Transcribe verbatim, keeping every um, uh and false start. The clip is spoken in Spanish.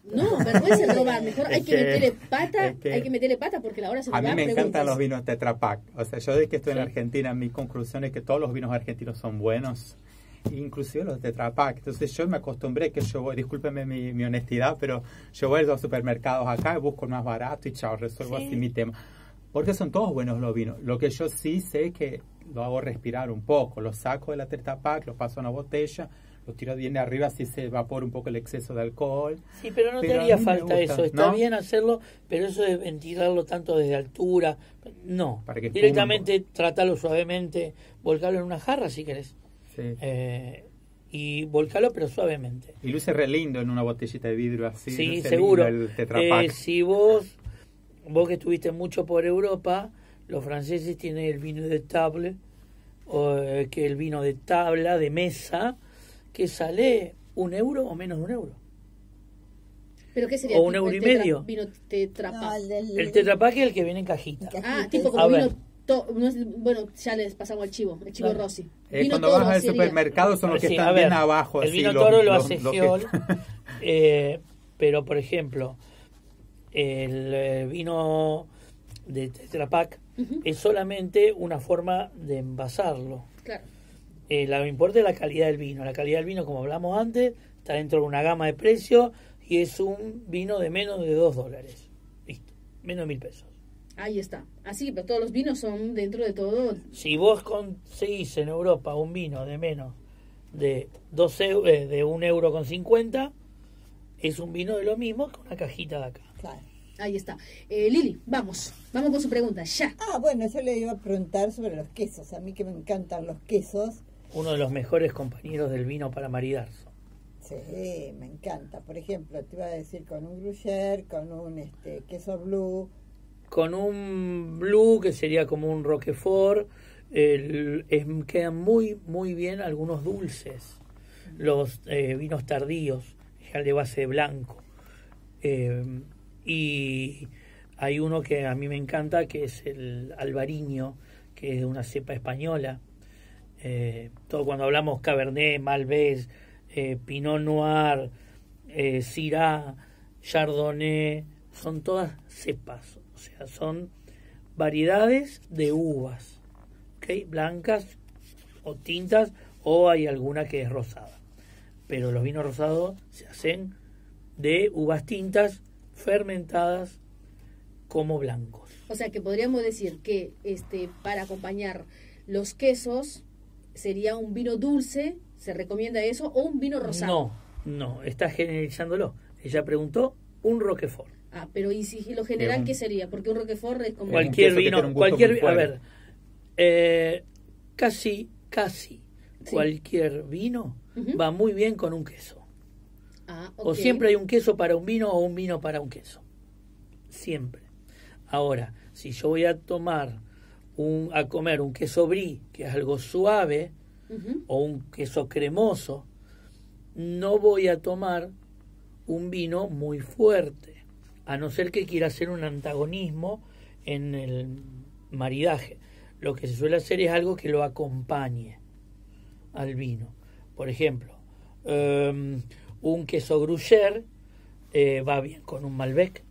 No, vergüenza no robar. Mejor hay que, que meterle pata, es que hay que meterle pata porque la hora se nos a mí va. me Preguntas. encantan los vinos Tetra Pak. O sea, yo desde que estoy Sí. en Argentina, mi conclusión es que todos los vinos argentinos son buenos, inclusive los de Tetra Pak. Entonces yo me acostumbré que yo voy, discúlpeme mi, mi honestidad, pero yo voy a los supermercados acá y busco el más barato y chao, resuelvo Sí. así mi tema. Porque son todos buenos los vinos. Lo que yo sí sé es que lo hago respirar un poco. Lo saco de la Tetra Pak, lo paso a una botella, lo tiro bien de arriba, así se evapora un poco el exceso de alcohol. Sí, pero no Pero te a haría mí me falta gusta, eso. Está ¿no? bien hacerlo, pero eso de ventilarlo tanto desde altura, no. Para que Directamente tratalo suavemente, volcalo en una jarra si querés. Sí. Eh, y volcalo pero suavemente. Y luce re lindo en una botellita de vidrio así. Sí, luce seguro. lindo el Tetra Pak. Eh, si vos, vos que estuviste mucho por Europa, los franceses tienen el vino de table, o, eh, que el vino de tabla, de mesa, que sale un euro o menos de un euro. ¿Pero qué sería? O un tipo euro el y tetra- medio. Vino Tetra Pak. No, el del- El Tetra Pak es el que viene en cajita. Ah, tipo como A vino... ver. to- no es- bueno, ya les pasamos al chivo, el chivo Claro. Rossi. Eh, Vino cuando toro vas al sería. supermercado son los que Sí, están a ver, bien abajo. el así, vino los- toro lo los- hace los que- Giol, eh, pero por ejemplo, el eh, vino de Tetra Pak Ujú. es solamente una forma de envasarlo. Claro. Eh, lo que importa es la calidad del vino. La calidad del vino, como hablamos antes, está dentro de una gama de precios y es un vino de menos de dos dólares. Listo, menos de mil pesos. Ahí está. Así, pero todos los vinos son dentro de todo. Si vos conseguís en Europa un vino de menos de dos eu- eh, de un euro con cincuenta, es un vino de lo mismo que una cajita de acá. Claro. Ahí está. Eh, Lili, vamos. Vamos con su pregunta. Ya. Ah, bueno, yo le iba a preguntar sobre los quesos. A mí que me encantan los quesos. Uno de los mejores compañeros del vino para maridar. Sí, me encanta. Por ejemplo, te iba a decir con un gruyère, con un este queso blue. Con un blue que sería como un roquefort, el, es- quedan muy muy bien algunos dulces, los eh, vinos tardíos, ya de base blanco. Eh, y hay uno que a mí me encanta, que es el albariño, que es de una cepa española. Eh, todo cuando hablamos Cabernet, Malbec, eh, Pinot Noir, eh, Syrah, Chardonnay, son todas cepas, o sea, son variedades de uvas, ¿ok? Blancas o tintas, o hay alguna que es rosada. Pero los vinos rosados se hacen de uvas tintas fermentadas como blancos. O sea que podríamos decir que este para acompañar los quesos sería un vino dulce, se recomienda eso, o un vino rosado. No, no, está generalizándolo. Ella preguntó un roquefort. Ah, pero ¿y si lo general Que un- qué sería? Porque un roquefort es como... Cual- Cualquier queso que tiene vino, un gusto cualquier, muy a fuerte. ver, eh, casi, casi Sí. cualquier vino Ujú. va muy bien con un queso. Ah, O ok. siempre hay un queso para un vino o un vino para un queso. Siempre. Ahora, si yo voy a tomar un, a comer un queso brie, que es algo suave, Ujú. o un queso cremoso, no voy a tomar un vino muy fuerte, a no ser que quiera hacer un antagonismo en el maridaje. Lo que se suele hacer es algo que lo acompañe al vino. Por ejemplo, um, un queso gruyère eh, va bien con un Malbec,